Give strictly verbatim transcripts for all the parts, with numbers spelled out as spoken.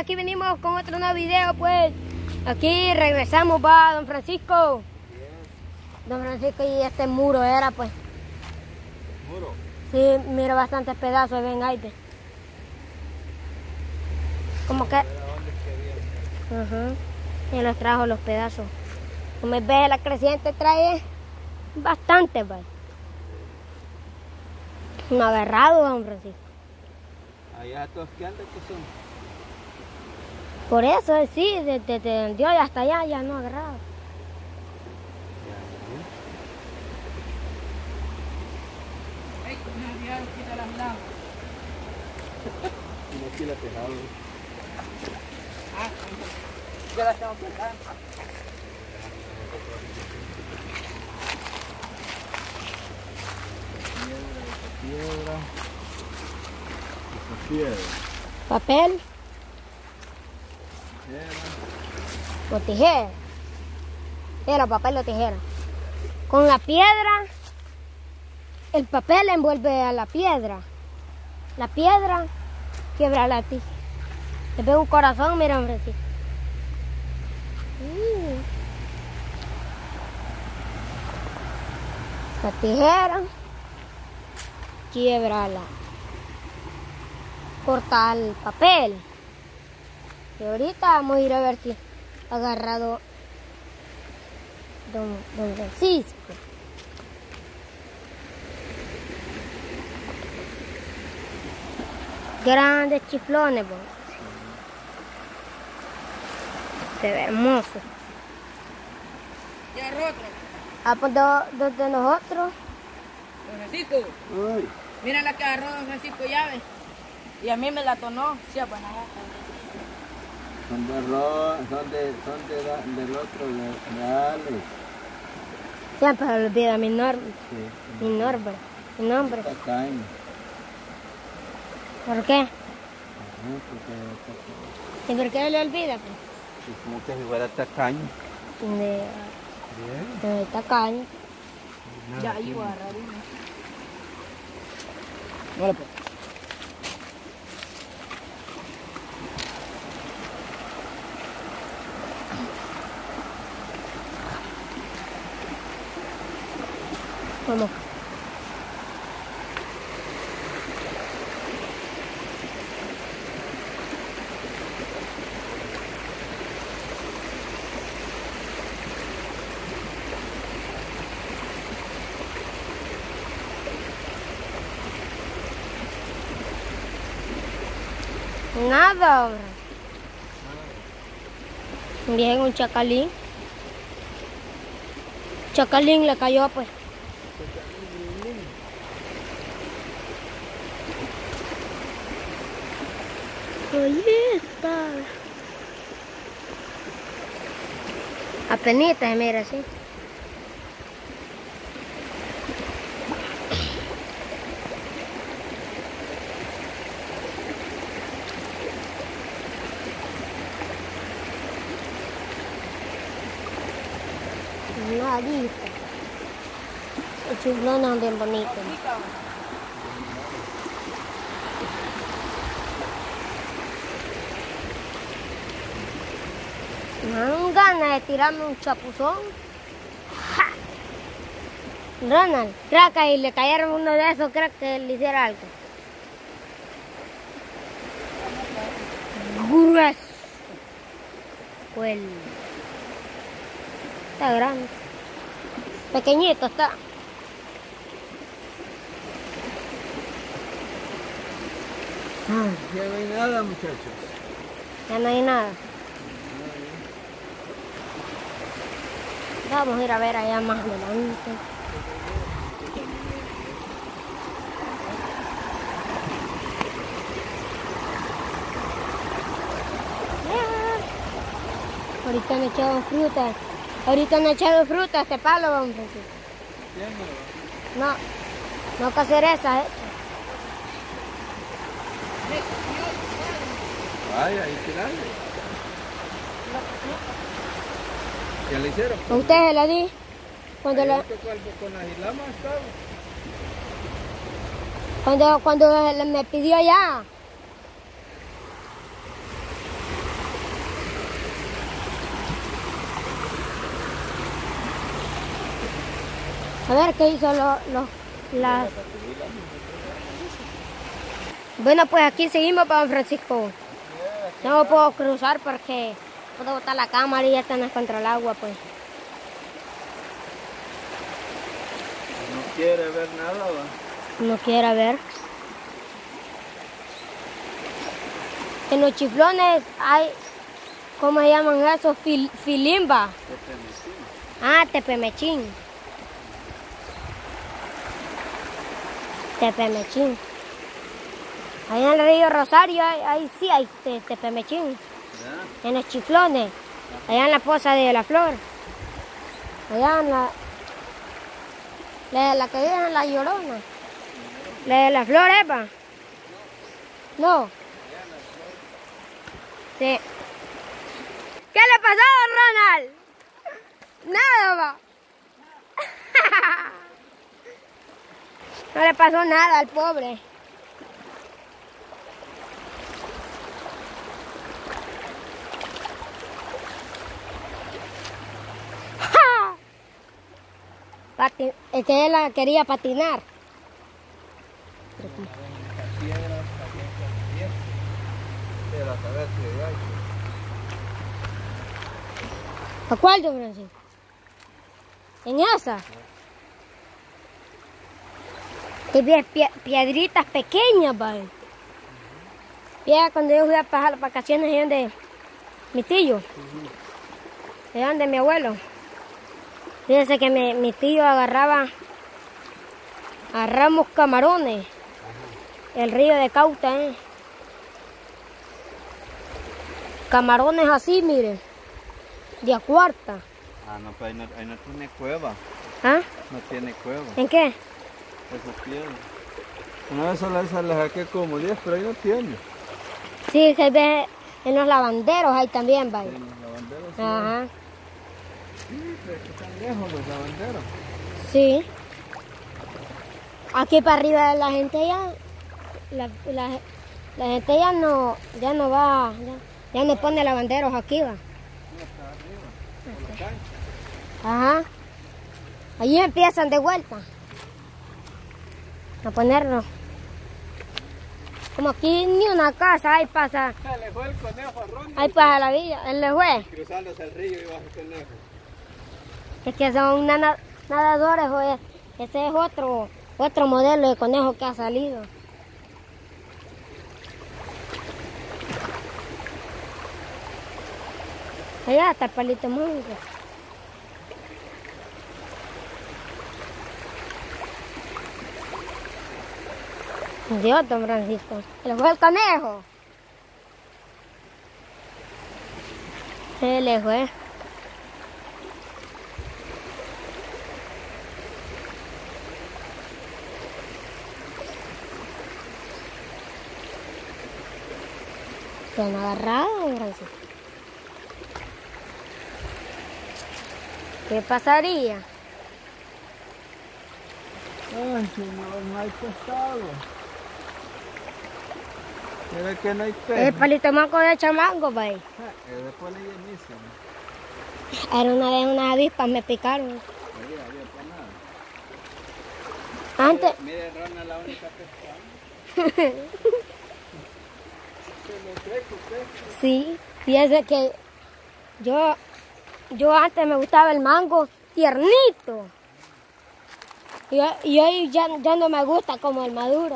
aquí venimos con otro nuevo video, pues. Aquí regresamos, va, don Francisco. Don Francisco, y este muro era, pues. ¿Muro? Sí, mira bastantes pedazos, ven ahí, pues. Como que... Ajá. Y los trajo los pedazos. Como ves, la creciente trae bastante, pues. No agarrado, don Francisco. Allá todos que andan, que son. Por eso, sí, desde de, de hoy hasta allá ya no agarrado. Ey, no, ya, quita las lamas. No aquí la tejado. Ah, ya la estamos plantando. Piedra. Esa piedra. Papel o tijera. Era papel o tijera. Con la piedra, el papel envuelve a la piedra. La piedra quiebra la tijera. Le pego un corazón, mira, hombre, sí. Mm. La tijera quiebra la, corta el papel. Y ahorita vamos a ir a ver si ha agarrado don, don Francisco. Grandes chiflones, pues. Se ve hermoso. Ya agarró otro. Ah, pues dos do, de nosotros. Don Francisco, Uy. mira la que agarró don Francisco llave. Y a mí me la tonó. Sí, bueno, Son de ro, son de, son de, del otro, de, de Alex. Siempre se olvida mi nombre. Sí. Mi nombre. Mi nombre. Tacaño. ¿Por qué? Ajá, porque ¿Y por qué le olvida? Pues? es como que si fuera tacaño. De, Bien. de tacaño. ya iba a agarrar uno. Hola, pues. Vamos. Nada, hombre. Bien, un chacalín. Chacalín le cayó, pues. Ahí está. Apenitas, mira, así. Nadita. Los chiflones son bien bonitos. Me dan ganas de tirarme un chapuzón. ¡Ja! Ronald, creo que le cayeron uno de esos, creo que le hiciera algo. Grueso. Pues está grande. Pequeñito está. Ya no hay nada, muchachos. Ya no hay nada. Vamos a ir a ver allá más adelante. Yeah. Ahorita han echado frutas. Ahorita han echado frutas a este palo, vamos a decir. No, no que cereza, ¿eh? Vaya, ahí tirarle. ¿Qué le hicieron? ¿A usted se la di? Cuando, la, Con la gilama estaba. cuando, cuando me pidió allá. A ver qué hizo los... Lo, las... Bueno, pues aquí seguimos para Don Francisco. No puedo cruzar porque puedo botar la cámara y ya están contra el agua, pues. No quiere ver nada, ¿va? No quiere ver. En los chiflones hay, ¿cómo se llaman esos? Fil, filimba. Tepemechín. Ah, tepemechín. Tepemechín. Ahí en el río Rosario, ahí, ahí sí hay te, tepemechín. ¿Ya? En los chiflones. Allá en la poza de la flor. Allá en la... La, la que vive en la Llorona. La de la flor, ¿epa? No. Sí. ¿Qué le pasó a Ronald? Nada, va. No le pasó nada al pobre. Pati- es que él quería patinar. ¿A cuál, don Francisco? ¿En esa? Que vi pie- piedritas pequeñas, vale. Ya cuando yo fui a pasar las vacaciones allá de mi tío, allá de mi abuelo. Fíjense que mi, mi tío agarraba, agarramos camarones, el río de Cauta, ¿eh? Camarones así, mire, de a cuarta. Ah, no, pero ahí no, ahí no tiene cueva. ¿Ah? No tiene cueva. ¿En qué? Esa piedra. Una vez sola esa la saqué como diez, pero ahí no tiene. Sí, se ve en los lavanderos ahí también, vaya. En los lavanderos. Sí. Ajá. Sí, pero que están lejos los lavanderos. Sí. Aquí para arriba la gente ya, la, la, la gente ya no, ya no va, ya, ya no pone lavanderos aquí, va. No, está arriba. Por la cancha. Ajá. Allí empiezan de vuelta a ponerlo. Como aquí ni una casa, ahí pasa, Se le fue el conejo a Ronald. ahí pasa la villa, él le fue. Cruzándose el río y bajo el conejo. Es que son nada- nadadores, oye. Ese es otro, otro modelo de conejo que ha salido. Allá está el palito mango. Dios, don Francisco. Le fue el conejo. Se le fue. Se han agarrado, don Francisco. ¿Qué pasaría? Ay, señor, no hay pescado. Mira que no hay pez. El palito mango de chamango, vaya. Eh, después le llenísimo. Era una vez unas avispas, me picaron. Ahí había panada. Antes, Mire, Ronald, la única pescada. Se lo cree que usted. sí, fíjese que yo, yo antes me gustaba el mango tiernito. Y, ho- y hoy ya, ya no me gusta como el maduro.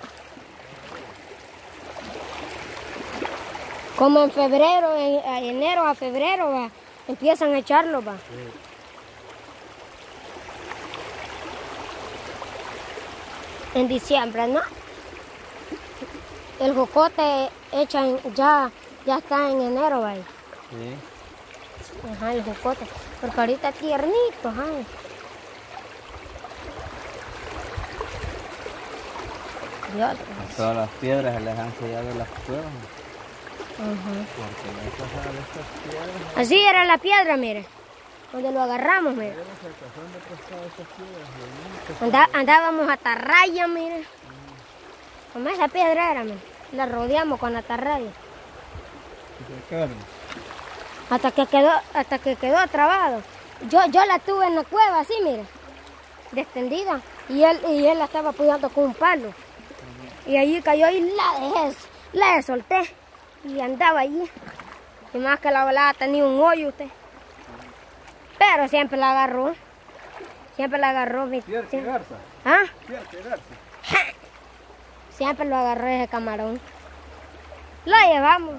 Como en febrero, en, a enero a febrero, va, empiezan a echarlo, va. En diciembre, ¿no? El jocote echan ya, ya está en enero, va. Sí. Ajá, el jocote. Porque ahorita es tiernito, ajá. Dios. Todas las piedras se les han sellado las cuevas. Ajá. Porque no hay pasar de estas piedras. Así era la piedra, mire. Donde lo agarramos, mire. Piedras se alcanzan de prestar estas piedras. bonitas. Anda- andábamos a atarraya, mire. Como esa piedra era, mire. La rodeamos con atarraya. Y se sacaron. Hasta que quedó, hasta que quedó trabado. Yo, yo la tuve en la cueva, así, mire. de extendida. Y él, y él la estaba apoyando con un palo. Y allí cayó y la dejé, la solté. Y andaba allí. Y más que la balada tenía un hoyo usted. Pero siempre la agarró. Siempre la agarró. ¿Pierde siempre. garza? ¿Ah? ¿Pierde garza? Siempre lo agarró ese camarón. Lo llevamos.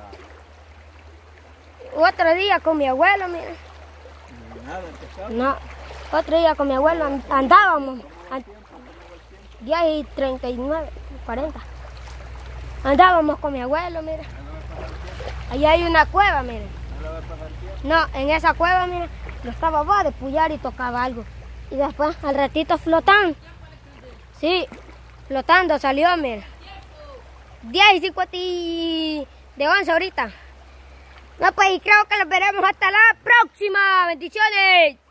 Otro día con mi abuelo, mira. Nada, de pescado. No, otro día con mi abuelo and- andábamos. An- diez y treinta y nueve, cuarenta. Andábamos con mi abuelo, mira. Allá hay una cueva, mire. ¿No la va a pasar tiempo? No, en esa cueva, mira, lo estaba va de pullar y tocaba algo. Y después, al ratito flotando. Sí, flotando salió, mira. diez y cincuenta y de once ahorita. No, pues y creo que los veremos hasta la próxima. Bendiciones.